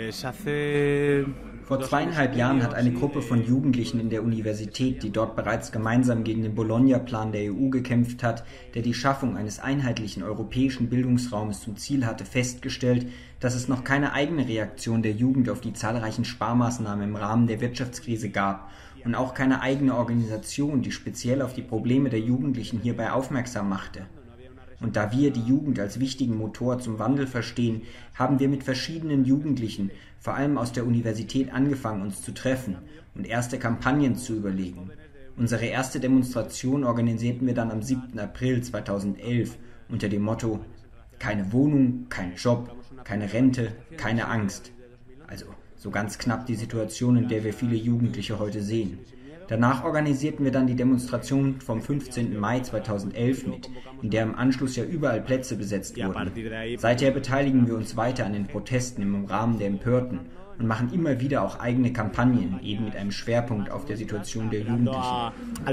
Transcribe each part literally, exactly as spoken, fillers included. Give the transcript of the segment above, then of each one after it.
Vor zweieinhalb Jahren hat eine Gruppe von Jugendlichen in der Universität, die dort bereits gemeinsam gegen den Bologna-Plan der E U gekämpft hat, der die Schaffung eines einheitlichen europäischen Bildungsraumes zum Ziel hatte, festgestellt, dass es noch keine eigene Reaktion der Jugend auf die zahlreichen Sparmaßnahmen im Rahmen der Wirtschaftskrise gab und auch keine eigene Organisation, die speziell auf die Probleme der Jugendlichen hierbei aufmerksam machte. Und da wir die Jugend als wichtigen Motor zum Wandel verstehen, haben wir mit verschiedenen Jugendlichen, vor allem aus der Universität, angefangen, uns zu treffen und erste Kampagnen zu überlegen. Unsere erste Demonstration organisierten wir dann am siebten April zweitausendelf unter dem Motto: Keine Wohnung, kein Job, keine Rente, keine Angst. Also so ganz knapp die Situation, in der wir viele Jugendliche heute sehen. Danach organisierten wir dann die Demonstration vom fünfzehnten Mai zweitausendelf mit, in der im Anschluss ja überall Plätze besetzt wurden. Seither beteiligen wir uns weiter an den Protesten im Rahmen der Empörten und machen immer wieder auch eigene Kampagnen, eben mit einem Schwerpunkt auf der Situation der Jugendlichen.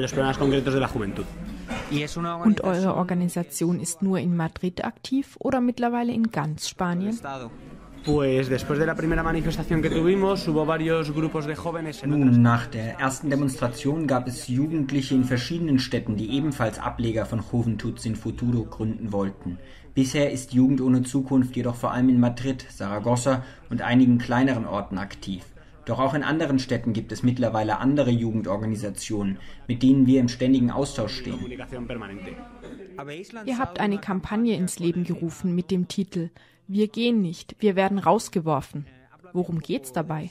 Und eure Organisation ist nur in Madrid aktiv oder mittlerweile in ganz Spanien? Nun, nach der ersten Demonstration gab es Jugendliche in verschiedenen Städten, die ebenfalls Ableger von Juventud sin Futuro gründen wollten. Bisher ist Jugend ohne Zukunft jedoch vor allem in Madrid, Saragossa und einigen kleineren Orten aktiv. Doch auch in anderen Städten gibt es mittlerweile andere Jugendorganisationen, mit denen wir im ständigen Austausch stehen. Ihr habt eine Kampagne ins Leben gerufen mit dem Titel „Wir gehen nicht, wir werden rausgeworfen“. Worum geht's dabei?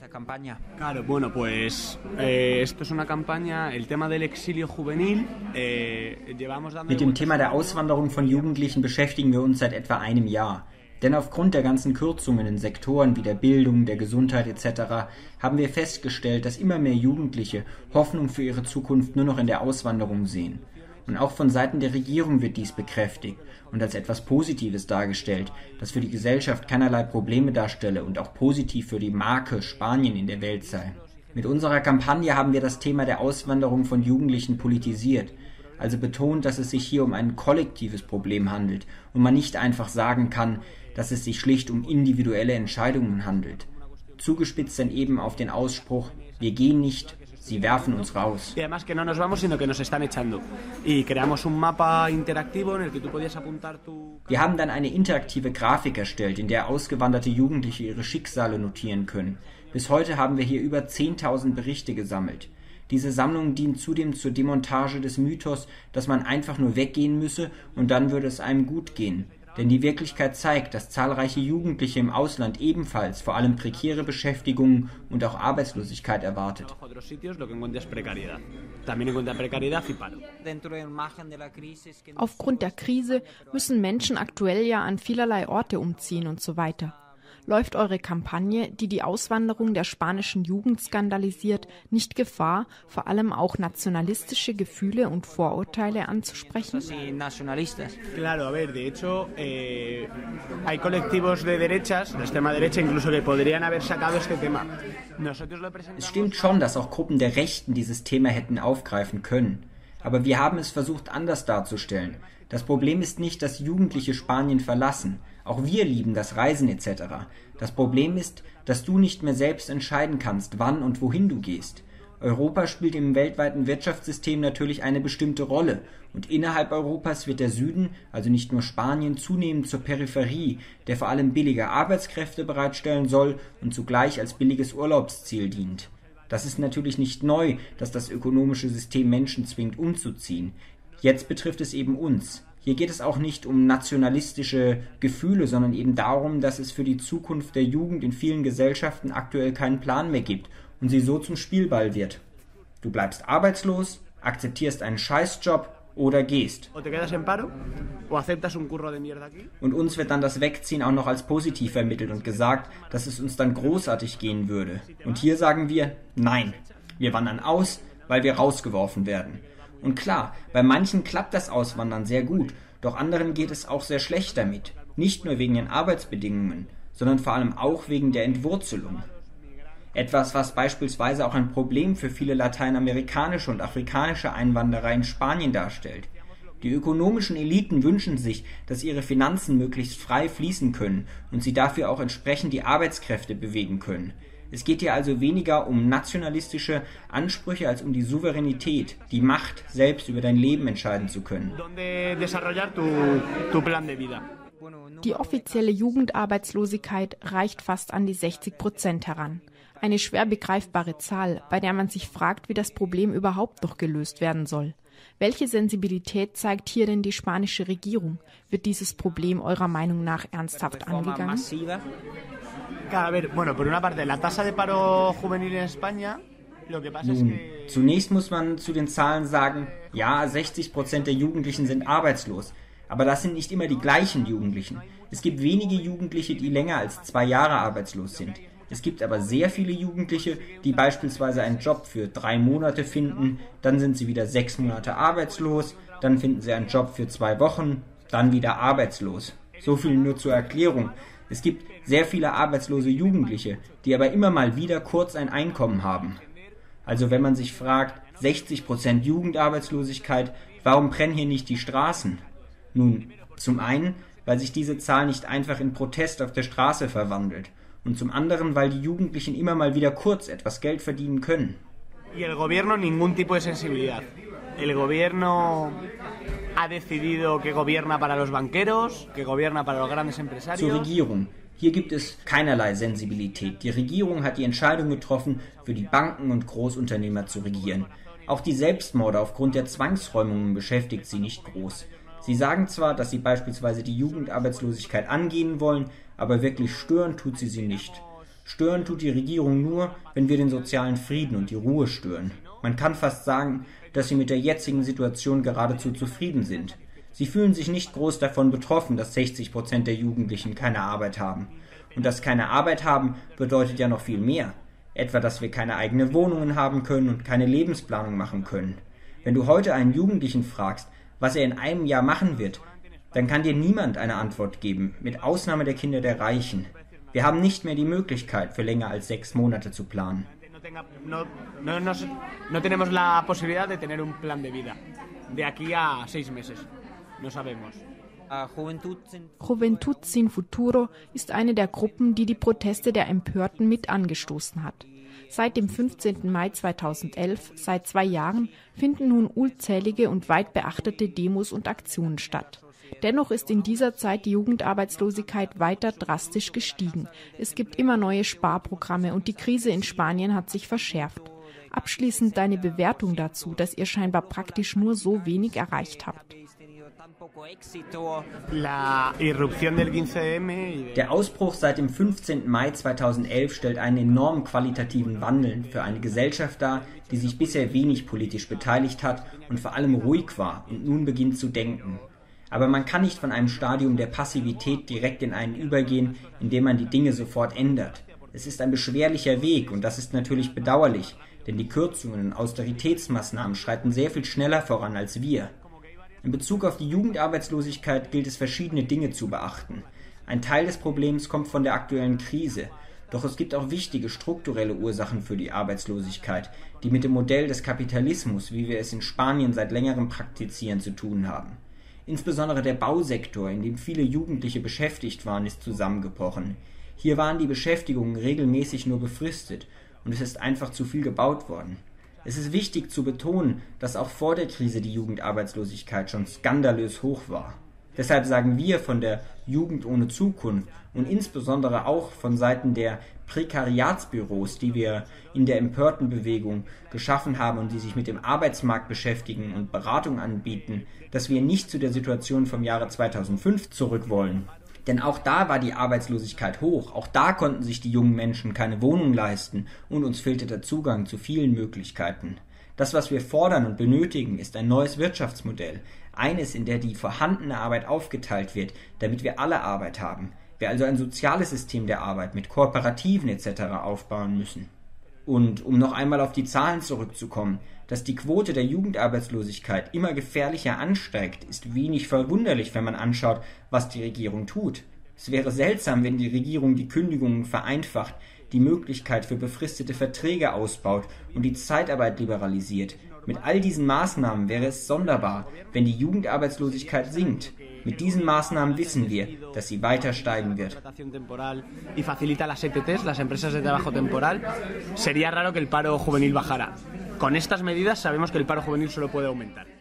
Mit dem Thema der Auswanderung von Jugendlichen beschäftigen wir uns seit etwa einem Jahr. Denn aufgrund der ganzen Kürzungen in Sektoren wie der Bildung, der Gesundheit et cetera haben wir festgestellt, dass immer mehr Jugendliche Hoffnung für ihre Zukunft nur noch in der Auswanderung sehen. Und auch von Seiten der Regierung wird dies bekräftigt und als etwas Positives dargestellt, das für die Gesellschaft keinerlei Probleme darstelle und auch positiv für die Marke Spanien in der Welt sei. Mit unserer Kampagne haben wir das Thema der Auswanderung von Jugendlichen politisiert, also betont, dass es sich hier um ein kollektives Problem handelt und man nicht einfach sagen kann, dass es sich schlicht um individuelle Entscheidungen handelt. Zugespitzt dann eben auf den Ausspruch: Wir gehen nicht, sie werfen uns raus. Wir haben dann eine interaktive Grafik erstellt, in der ausgewanderte Jugendliche ihre Schicksale notieren können. Bis heute haben wir hier über zehntausend Berichte gesammelt. Diese Sammlung dient zudem zur Demontage des Mythos, dass man einfach nur weggehen müsse und dann würde es einem gut gehen. Denn die Wirklichkeit zeigt, dass zahlreiche Jugendliche im Ausland ebenfalls vor allem prekäre Beschäftigungen und auch Arbeitslosigkeit erwartet. Aufgrund der Krise müssen Menschen aktuell ja an vielerlei Orte umziehen und so weiter. Läuft eure Kampagne, die die Auswanderung der spanischen Jugend skandalisiert, nicht Gefahr, vor allem auch nationalistische Gefühle und Vorurteile anzusprechen? Claro, a ver, de hecho, eh, hay colectivos de derechas, de extrema derecha incluso, que podrían haber sacado este tema. Es stimmt schon, dass auch Gruppen der Rechten dieses Thema hätten aufgreifen können. Aber wir haben es versucht, anders darzustellen. Das Problem ist nicht, dass Jugendliche Spanien verlassen. Auch wir lieben das Reisen et cetera. Das Problem ist, dass du nicht mehr selbst entscheiden kannst, wann und wohin du gehst. Europa spielt im weltweiten Wirtschaftssystem natürlich eine bestimmte Rolle und innerhalb Europas wird der Süden, also nicht nur Spanien, zunehmend zur Peripherie, der vor allem billige Arbeitskräfte bereitstellen soll und zugleich als billiges Urlaubsziel dient. Das ist natürlich nicht neu, dass das ökonomische System Menschen zwingt, umzuziehen. Jetzt betrifft es eben uns. Hier geht es auch nicht um nationalistische Gefühle, sondern eben darum, dass es für die Zukunft der Jugend in vielen Gesellschaften aktuell keinen Plan mehr gibt und sie so zum Spielball wird. Du bleibst arbeitslos, akzeptierst einen Scheißjob oder gehst. Und uns wird dann das Wegziehen auch noch als positiv vermittelt und gesagt, dass es uns dann großartig gehen würde. Und hier sagen wir, nein, wir wandern aus, weil wir rausgeworfen werden. Und klar, bei manchen klappt das Auswandern sehr gut, doch anderen geht es auch sehr schlecht damit. Nicht nur wegen den Arbeitsbedingungen, sondern vor allem auch wegen der Entwurzelung. Etwas, was beispielsweise auch ein Problem für viele lateinamerikanische und afrikanische Einwanderer in Spanien darstellt. Die ökonomischen Eliten wünschen sich, dass ihre Finanzen möglichst frei fließen können und sie dafür auch entsprechend die Arbeitskräfte bewegen können. Es geht hier also weniger um nationalistische Ansprüche als um die Souveränität, die Macht, selbst über dein Leben entscheiden zu können. Die offizielle Jugendarbeitslosigkeit reicht fast an die sechzig Prozent heran. Eine schwer begreifbare Zahl, bei der man sich fragt, wie das Problem überhaupt noch gelöst werden soll. Welche Sensibilität zeigt hier denn die spanische Regierung? Wird dieses Problem eurer Meinung nach ernsthaft angegangen? Nun, zunächst muss man zu den Zahlen sagen, ja, sechzig Prozent der Jugendlichen sind arbeitslos. Aber das sind nicht immer die gleichen Jugendlichen. Es gibt wenige Jugendliche, die länger als zwei Jahre arbeitslos sind. Es gibt aber sehr viele Jugendliche, die beispielsweise einen Job für drei Monate finden, dann sind sie wieder sechs Monate arbeitslos, dann finden sie einen Job für zwei Wochen, dann wieder arbeitslos. So viel nur zur Erklärung. Es gibt sehr viele arbeitslose Jugendliche, die aber immer mal wieder kurz ein Einkommen haben. Also wenn man sich fragt, sechzig Prozent Jugendarbeitslosigkeit, warum brennen hier nicht die Straßen? Nun, zum einen, weil sich diese Zahl nicht einfach in Protest auf der Straße verwandelt. Und zum anderen, weil die Jugendlichen immer mal wieder kurz etwas Geld verdienen können. Y el gobierno ningún tipo de sensibilidad. El gobierno ha decidido que gobierna para los banqueros, que gobierna para los grandes empresarios. Zur Regierung. Hier gibt es keinerlei Sensibilität. Die Regierung hat die Entscheidung getroffen, für die Banken und Großunternehmer zu regieren. Auch die Selbstmorde aufgrund der Zwangsräumungen beschäftigt sie nicht groß. Sie sagen zwar, dass sie beispielsweise die Jugendarbeitslosigkeit angehen wollen, aber wirklich stören tut sie sie nicht. Stören tut die Regierung nur, wenn wir den sozialen Frieden und die Ruhe stören. Man kann fast sagen, dass sie mit der jetzigen Situation geradezu zufrieden sind. Sie fühlen sich nicht groß davon betroffen, dass sechzig Prozent der Jugendlichen keine Arbeit haben. Und dass keine Arbeit haben, bedeutet ja noch viel mehr. Etwa, dass wir keine eigenen Wohnungen haben können und keine Lebensplanung machen können. Wenn du heute einen Jugendlichen fragst, was er in einem Jahr machen wird, dann kann dir niemand eine Antwort geben, mit Ausnahme der Kinder der Reichen. Wir haben nicht mehr die Möglichkeit, für länger als sechs Monate zu planen. No, no, no, no tenemos la posibilidad de tener un plan de vida de aquí a seis meses. No sabemos. Juventud Sin Futuro ist eine der Gruppen, die die Proteste der Empörten mit angestoßen hat. Seit dem fünfzehnten Mai zweitausendelf, seit zwei Jahren, finden nun unzählige und weit beachtete Demos und Aktionen statt. Dennoch ist in dieser Zeit die Jugendarbeitslosigkeit weiter drastisch gestiegen. Es gibt immer neue Sparprogramme und die Krise in Spanien hat sich verschärft. Abschließend deine Bewertung dazu, dass ihr scheinbar praktisch nur so wenig erreicht habt. Der Ausbruch seit dem fünfzehnten Mai zweitausendelf stellt einen enormen qualitativen Wandel für eine Gesellschaft dar, die sich bisher wenig politisch beteiligt hat und vor allem ruhig war und nun beginnt zu denken. Aber man kann nicht von einem Stadium der Passivität direkt in einen übergehen, in dem man die Dinge sofort ändert. Es ist ein beschwerlicher Weg und das ist natürlich bedauerlich, denn die Kürzungen und Austeritätsmaßnahmen schreiten sehr viel schneller voran als wir. In Bezug auf die Jugendarbeitslosigkeit gilt es, verschiedene Dinge zu beachten. Ein Teil des Problems kommt von der aktuellen Krise. Doch es gibt auch wichtige strukturelle Ursachen für die Arbeitslosigkeit, die mit dem Modell des Kapitalismus, wie wir es in Spanien seit längerem praktizieren, zu tun haben. Insbesondere der Bausektor, in dem viele Jugendliche beschäftigt waren, ist zusammengebrochen. Hier waren die Beschäftigungen regelmäßig nur befristet und es ist einfach zu viel gebaut worden. Es ist wichtig zu betonen, dass auch vor der Krise die Jugendarbeitslosigkeit schon skandalös hoch war. Deshalb sagen wir von der Jugend ohne Zukunft und insbesondere auch von Seiten der Prekariatsbüros, die wir in der Empörtenbewegung geschaffen haben und die sich mit dem Arbeitsmarkt beschäftigen und Beratung anbieten, dass wir nicht zu der Situation vom Jahre zweitausendfünf zurück wollen. Denn auch da war die Arbeitslosigkeit hoch, auch da konnten sich die jungen Menschen keine Wohnung leisten und uns fehlte der Zugang zu vielen Möglichkeiten. Das, was wir fordern und benötigen, ist ein neues Wirtschaftsmodell, eines, in der die vorhandene Arbeit aufgeteilt wird, damit wir alle Arbeit haben. Wir also ein soziales System der Arbeit mit Kooperativen et cetera aufbauen müssen. Und um noch einmal auf die Zahlen zurückzukommen, dass die Quote der Jugendarbeitslosigkeit immer gefährlicher ansteigt, ist wenig verwunderlich, wenn man anschaut, was die Regierung tut. Es wäre seltsam, wenn die Regierung die Kündigungen vereinfacht, die Möglichkeit für befristete Verträge ausbaut und die Zeitarbeit liberalisiert, Mit all diesen Maßnahmen wäre es sonderbar, wenn die Jugendarbeitslosigkeit sinkt. Mit diesen Maßnahmen wissen wir, dass sie weiter steigen wird. Y facilita las E T Ts, las empresas de trabajo temporal, sería raro que el paro juvenil bajara. Con estas medidas sabemos que el paro juvenil solo puede aumentar.